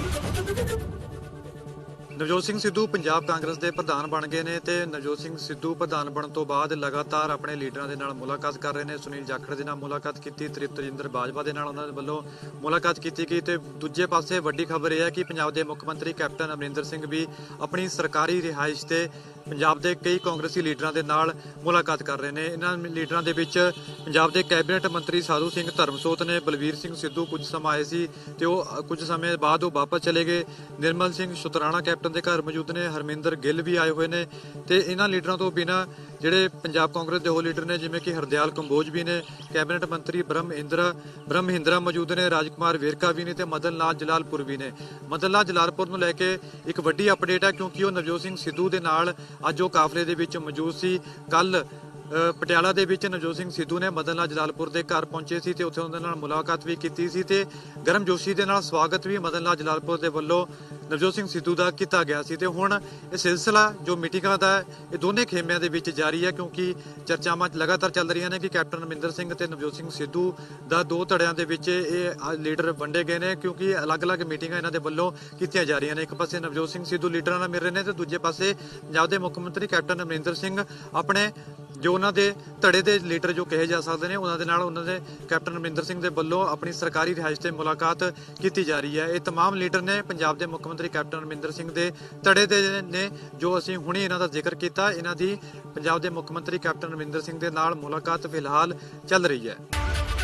ਨਵਜੋਤ ਸਿੰਘ ਸਿੱਧੂ ਪੰਜਾਬ ਕਾਂਗਰਸ ਦੇ ਪ੍ਰਧਾਨ ਬਣ ਗਏ ਨੇ ਤੇ ਨਵਜੋਤ ਸਿੰਘ ਸਿੱਧੂ ਪ੍ਰਧਾਨ ਬਣਨ ਤੋਂ ਬਾਅਦ ਲਗਾਤਾਰ ਆਪਣੇ ਲੀਡਰਾਂ ਦੇ ਨਾਲ ਮੁਲਾਕਾਤ ਕਰ ਰਹੇ ਨੇ। ਸੁਨੀਲ ਜਾਖੜ ਦੇ ਨਾਲ ਮੁਲਾਕਾਤ ਕੀਤੀ, ਤ੍ਰਿਪਤ ਰਜਿੰਦਰ ਬਾਜਵਾ ਦੇ ਨਾਲ ਉਹਨਾਂ ਦੇ ਵੱਲੋਂ ਮੁਲਾਕਾਤ ਕੀਤੀ ਗਈ ਤੇ ਦੂਜੇ ਪਾਸੇ ਵੱਡੀ ਖਬਰ ਇਹ ਹੈ ਕਿ ਪੰਜਾਬ ਦੇ ਮੁੱਖ ਮੰਤਰੀ ਕੈਪਟਨ ਅਮਰਿੰਦਰ ਸਿੰਘ ਵੀ ਆਪਣੀ ਸਰਕਾਰੀ ਰਿਹਾਇਸ਼ ਤੇ ਪੰਜਾਬ ਦੇ ਕਈ ਕਾਂਗਰਸੀ ਲੀਡਰਾਂ ਦੇ ਨਾਲ ਮੁਲਾਕਾਤ ਕਰ ਰਹੇ ਨੇ। ਇਹਨਾਂ ਲੀਡਰਾਂ ਦੇ ਵਿੱਚ ਪੰਜਾਬ ਦੇ ਕੈਬਨਿਟ ਮੰਤਰੀ ਸਾਧੂ ਸਿੰਘ ਧਰਮਸੋਤ ਨੇ, ਬਲਵੀਰ ਸਿੰਘ ਸਿੱਧੂ ਕੁਝ ਸਮਾਂ ਆਏ ਸੀ ਤੇ ਉਹ ਕੁਝ ਸਮੇਂ ਬਾਅਦ ਉਹ ਵਾਪਸ ਚਲੇ ਗਏ। ਨਿਰਮਲ ਸਿੰਘ ਸ਼ੁਤਰਾਣਾ ਕੈਪਟਨ ਦੇ ਘਰ ਮੌਜੂਦ ਨੇ, ਹਰਮਿੰਦਰ ਗਿੱਲ ਵੀ ਆਏ ਹੋਏ ਨੇ ਤੇ ਇਹਨਾਂ ਲੀਡਰਾਂ ਤੋਂ ਬਿਨਾਂ ਜਿਹੜੇ ਪੰਜਾਬ ਕਾਂਗਰਸ ਦੇ ਹੋਰ ਲੀਡਰ ਨੇ ਜਿਵੇਂ ਕਿ ਹਰਦਿਆਲ ਕੰਬੋਜ ਵੀ ਨੇ, ਕੈਬਨਿਟ ਮੰਤਰੀ ਬ੍ਰਹਮ ਹਿੰਦਰਾ ਮੌਜੂਦ ਨੇ, ਰਾਜਕੁਮਾਰ ਵੇਰਕਾ ਵੀ ਨੇ ਤੇ ਮਦਨ ਲਾਲ ਜਲਾਲਪੁਰ ਵੀ ਨੇ। ਮਦਨ ਲਾਲ ਜਲਾਲਪੁਰ ਨੂੰ ਲੈ ਕੇ ਇੱਕ ਵੱਡੀ ਅਪਡੇਟ ਹੈ ਕਿਉਂਕਿ ਉਹ ਨਵਜੋਤ ਸਿੰਘ ਸਿੱਧੂ ਦੇ ਨਾਲ ਅੱਜ ਉਹ ਕਾਫਲੇ ਦੇ ਵਿੱਚ ਮੌਜੂਦ ਸੀ। ਕੱਲ ਪਟਿਆਲਾ ਦੇ ਵਿੱਚ ਨਵਜੋਤ ਸਿੰਘ ਸਿੱਧੂ ਨੇ ਮਦਨ ਲਾਲ ਜਲਾਲਪੁਰ ਦੇ ਘਰ ਪਹੁੰਚੇ ਸੀ ਤੇ ਉੱਥੇ ਉਹਨਾਂ ਨਾਲ ਮੁਲਾਕਾਤ ਵੀ ਕੀਤੀ ਸੀ ਤੇ ਗਰਮਜੋਸ਼ੀ ਦੇ ਨਾਲ ਸਵਾਗਤ ਵੀ ਮਦਨ ਲਾਲ ਜਲਾਲਪੁਰ ਦੇ ਵੱਲੋਂ ਨਵਜੋਤ ਸਿੰਘ ਸਿੱਧੂ ਦਾ ਕੀਤਾ ਗਿਆ ਸੀ। ਤੇ ਹੁਣ ਇਹ ਸਿਲਸਿਲਾ ਜੋ ਮੀਟਿੰਗਾਂ ਦਾ ਇਹ ਦੋਨੇ ਖੇਮਿਆਂ ਦੇ ਵਿੱਚ ਜਾਰੀ ਹੈ ਕਿਉਂਕਿ ਚਰਚਾਵਾਂ ਲਗਾਤਾਰ ਚੱਲ ਰਹੀਆਂ ਨੇ ਕਿ ਕੈਪਟਨ ਅਮਰਿੰਦਰ ਸਿੰਘ ਤੇ ਨਵਜੋਤ ਸਿੰਘ ਸਿੱਧੂ ਦਾ ਦੋ ਧੜਿਆਂ ਦੇ ਵਿੱਚ ਇਹ ਲੀਡਰ ਵੰਡੇ ਗਏ ਨੇ ਕਿਉਂਕਿ ਅਲੱਗ-ਅਲੱਗ ਮੀਟਿੰਗਾਂ ਇਹਨਾਂ ਦੇ ਵੱਲੋਂ ਕੀਤੀਆਂ ਜਾ ਰਹੀਆਂ ਨੇ। ਇੱਕ ਪਾਸੇ ਨਵਜੋਤ ਸਿੰਘ ਸਿੱਧੂ ਲੀਡਰਾਂ ਨਾਲ ਮਿਲ ਰਹੇ ਨੇ ਤੇ ਦੂਜੇ ਪਾਸੇ ਪੰਜਾਬ ਦੇ ਮੁੱਖ ਮੰਤਰੀ ਕੈਪਟਨ ਅਮਰਿੰਦਰ ਸਿੰਘ ਆਪਣੇ ਜੋ ਉਹਨਾਂ ਦੇ ਧੜੇ ਦੇ ਲੀਡਰ ਜੋ ਕਹੇ ਜਾ ਸਕਦੇ ਨੇ ਉਹਨਾਂ ਦੇ ਨਾਲ ਉਹਨਾਂ ਦੇ ਕੈਪਟਨ ਅਮਰਿੰਦਰ ਸਿੰਘ ਦੇ ਵੱਲੋਂ ਆਪਣੀ ਸਰਕਾਰੀ ਰਿਹਾਇਸ਼ ਤੇ ਮੁਲਾਕਾਤ ਕੀਤੀ ਜਾ ਰਹੀ ਹੈ। ਇਹ तमाम ਲੀਡਰ ਨੇ ਪੰਜਾਬ ਦੇ ਮੁੱਖ ਮੰਤਰੀ ਕੈਪਟਨ ਅਮਰਿੰਦਰ ਸਿੰਘ ਦੇ ਧੜੇ ਦੇ ਨੇ ਜੋ ਅਸੀਂ ਹੁਣੇ ਇਹਨਾਂ ਦਾ ਜ਼ਿਕਰ ਕੀਤਾ। ਇਹਨਾਂ ਦੀ ਪੰਜਾਬ ਦੇ ਮੁੱਖ ਮੰਤਰੀ ਕੈਪਟਨ ਅਮਰਿੰਦਰ ਸਿੰਘ ਦੇ ਨਾਲ ਮੁਲਾਕਾਤ ਫਿਲਹਾਲ ਚੱਲ ਰਹੀ ਹੈ।